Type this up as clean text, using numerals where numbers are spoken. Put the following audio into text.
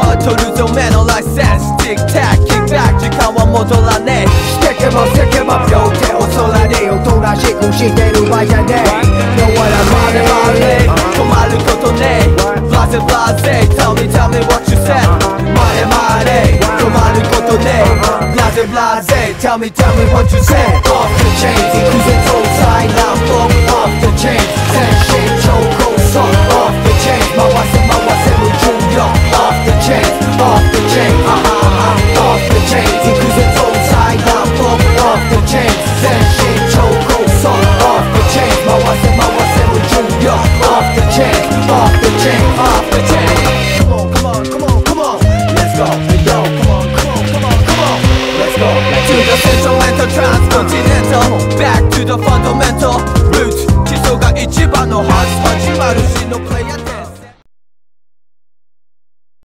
取るぞ目のライセンス Tic tac kick back 時間は戻らねえ Stick him up, stick him up 両手を空でおとなしくしてる場合じゃねえ Know what I'm on 止まることねえ Blase blase Tell me tell me what you said マレ止まることねえ Blase blase Tell me tell me what you said Off the chains 行くぜ東西南北 Off the chains